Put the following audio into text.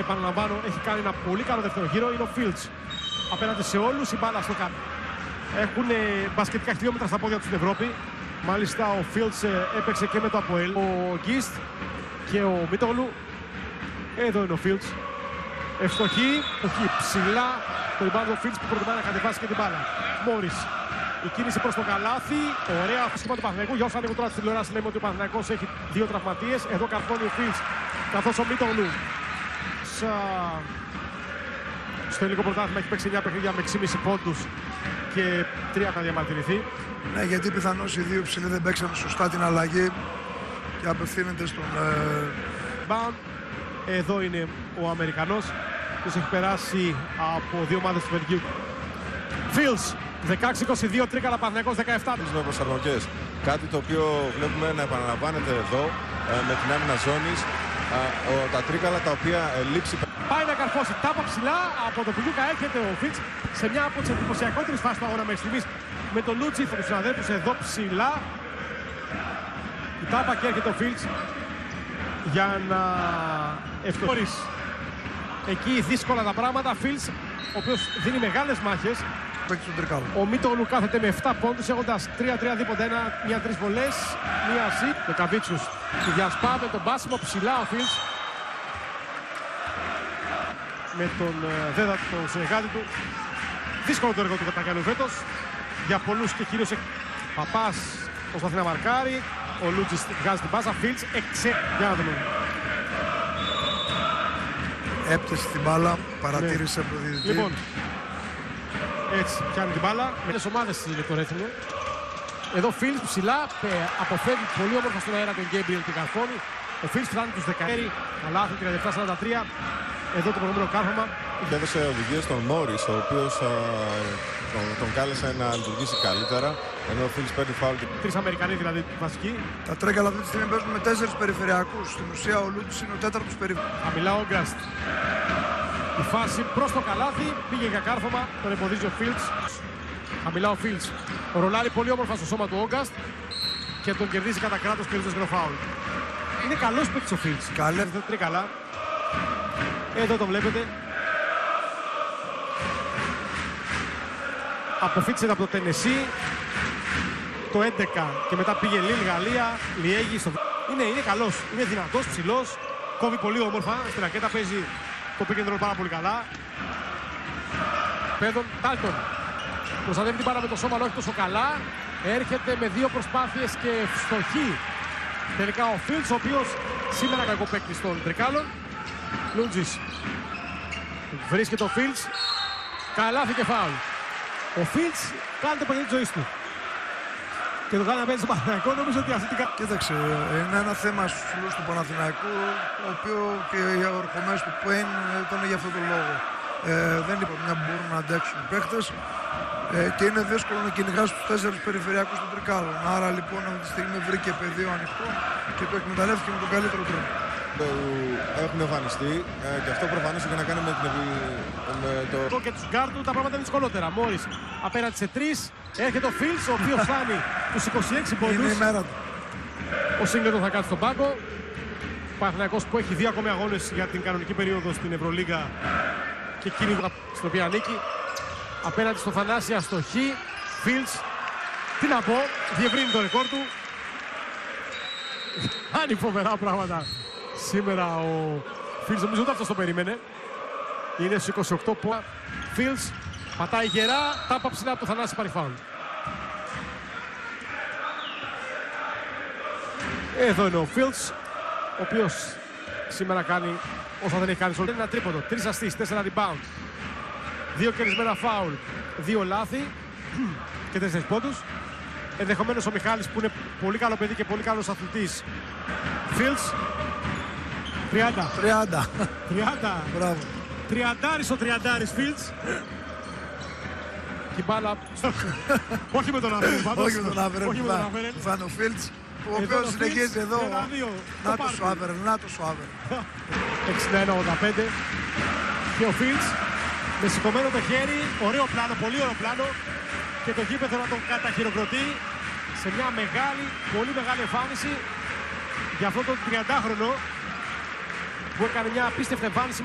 επαναλαμβάνω, έχει κάνει ένα πολύ καλό δεύτερο γύρο, είναι ο Fields. Απέναντι σε όλους η μπάλα στο κάτω. Έχουν μπασκετικά χιλιόμετρα στα πόδια τους στην Ευρώπη. Μάλιστα ο Fields έπαιξε και με το ΑΠΟΕΛ. Ο Γκίστ και ο Μίτογλου. Εδώ είναι ο Fields. Ευστοχή, όχι ψηλά. Το rebound ο Fields που προτιμάει να κατεβάσει και την μπάλα. Μόρις. Η κίνηση προς το καλάθι. Ωραία σχήμα του Παναθηναϊκού. Για όσους ανοίγουν τώρα στη τηλεόραση λέμε ότι ο Παναθηναϊκός έχει 2 τραυματίες. Εδώ καρφώνει ο Fields. Καθώς ο Μίτογλου στο ελληνικό πρωτάθλημα έχει παίξει 9 παιχνίδια με 6,5 πόντους και 3 να διαμαρτυρηθεί. Ναι, γιατί πιθανώς οι δύο ψηλοί δεν παίξαν σωστά την αλλαγή και απευθύνεται στον... Εδώ είναι ο Αμερικανός, που έχει περάσει από 2 ομάδες του Βελγίου. Fields, 16-22, τρίκαλα Παναθηναϊκός 17. Με προσαρμογές. Κάτι το οποίο βλέπουμε να επαναλαμβάνεται εδώ με την άμυνα ζώνης. Τα τρίκαλα τα οποία λείψει. Πάει να καρφώσει τάπα ψηλά από το Πιλιούκα. Έρχεται ο Fields σε μια από τις εντυπωσιακότερες φάσεις του αγώνα μέχρι στιγμής με τον Λούτσι, τους συναδέλφους εδώ ψηλά. Η τάπα και έρχεται ο Fields για να ευκολύσει. Εκεί δύσκολα τα πράγματα. Fields, ο οποίος δίνει μεγάλες μάχες. Ο Μίτογλου κάθεται με 7 πόντους έχοντας 3-3 δίποτα, μια 3 βολές, μια ασί. Ο Καβίτσους του διασπά με τον μπάσιμο ψηλά ο Fields. Με τον Δέδα, τον συνεργάτη του. Δύσκολο το έργο του κατά κάνει φέτος. Για πολλούς και κυρίως Παπάς προσπαθεί να μαρκάρει. Ο Λούτζης βγάζει την πάσα. Fields για να δούμε. Έπτεσε την μπάλα, παρατήρησε από το διαιτητή. Λοιπόν, έτσι πιάνει την μπάλα. Με τις ομάδες είναι το ρέθινο. Εδώ Fields ψηλά αποφεύγει πολύ όμορφα στον αέρα τον Γκέμπριελ και καρφώνει. Ο Fields φτάνει τους 10. Καλάθι 37-43. Εδώ το προηγούμενο κάρφωμα. Και έδωσε οδηγίες στον Μόρις, ο οποίος τον κάλεσε να λειτουργήσει καλύτερα. Ενώ ο Fields παίρνει φάουλ. 3 Αμερικανοί δηλαδή βασικοί. Τα τρέκαλα αυτή τη στιγμή παίζουν με 4 περιφερειακούς. Στην ουσία ο Λούτς είναι ο 4ος περιφερειακός. Χαμηλά ο Γκάστ. Η φάση προς το καλάθι, πήγε για κάρφωμα, τον εμποδίζει ο Fields. Χαμηλά ο Fields. Ρολάρει πολύ όμορφα στο σώμα του Όγκαστ και τον κερδίζει κατά κράτος και ρίχνει φάουλ. Είναι καλός παίκτης ο Fields. Καλέ. Τρίκαλα. Εδώ το βλέπετε. Αποφύτησε από το Τενεσί το 11 και μετά πήγε Λίλ Γαλλία, Λιέγη στο... Είναι καλός, είναι δυνατός, ψηλός, κόβει πολύ όμορφα, στην ρακέτα παίζει το pick and roll πάρα πολύ καλά. Πέδον, Τάλτον. Προστατεύει την μπάλα με το σώμα, αλλά όχι τόσο καλά. Έρχεται με 2 προσπάθειες και φτωχή. Τελικά ο Fields, ο οποίος σήμερα κακό παίκτης των τρικάλων. Λούτζης. Βρίσκεται ο Fields. Καλάθι και φάουλ. Ο Fields κάνει το παιχνίδι της ζωής του. Και το κάνει να παίζει στο Παναθηναϊκό, νομίζω ότι αυτή την... Κοίταξε, είναι ένα θέμα στους ψηλούς του Παναθηναϊκού, το οποίο και οι αγορχομές του Πέιν ήταν για αυτόν τον λόγο. Δεν είπα μια που μπορούν να αντέξουν οι παίχτες και είναι δύσκολο να κυνηγάς τους 4 περιφερειακούς των τρικάλων. Άρα λοιπόν αυτή τη στιγμή βρήκε πεδίο ανοιχτό και το εκμεταλλεύτηκε με τον καλύτερο τρόπο. Έχουν εμφανιστεί και αυτό προφανώς έχει να κάνει με το... Και τους γκάρτ του τα πράγματα είναι δυσκολότερα. Μόρις απέναντι σε 3, έρχεται ο Fields, ο οποίος φτάνει τους 26 πόντους. Είναι η μέρα του. Ο Σίγκλετον θα κάτσει στον πάγκο. Παναθηναϊκός που έχει 2 ακόμη αγώνες για την κανονική περίοδο στην Ευρωλίγα και εκείνη στην οποία ανήκει. Απέναντι στο Θανάσια στο Χ. Fields, τι να πω, διευρύνει το ρεκόρ του. Κάνει φοβερά πράγματα. Σήμερα ο Fields, νομίζω ότι αυτός το περίμενε. Είναι στους 28 που Fields πατάει γερά, τάπα ψηλά από το Θανάση πάρει φάουλ. Εδώ είναι ο Fields, ο οποίος σήμερα κάνει όσα δεν έχει κάνει. Είναι ένα τρίποντο, 3 ασίστ, 4 rebound, 2 κερδισμένα φάουλ, 2 λάθη και 4 πόντους. Ενδεχομένως ο Μιχάλης που είναι πολύ καλό παιδί και πολύ καλός αθλητής. Fields 30. Μπράβο. 30 ο 30 Fields. Και η μπάλα... Όχι με τον Άβερεν πάντως. Όχι με τον Άβερεν. Φάνε ο Fields, ο οποίος συνεχίζει εδώ. Νάτος ο Άβερεν. 61-85. Και ο Fields με σηκωμένο το χέρι. Ωραίο πλάνο, πολύ ωραίο πλάνο. Και το γήπεδο να τον καταχειροκροτεί σε μια μεγάλη, πολύ μεγάλη εμφάνιση για αυτόν τον 30χρονο που έκανε μια απίστευτη εμφάνιση.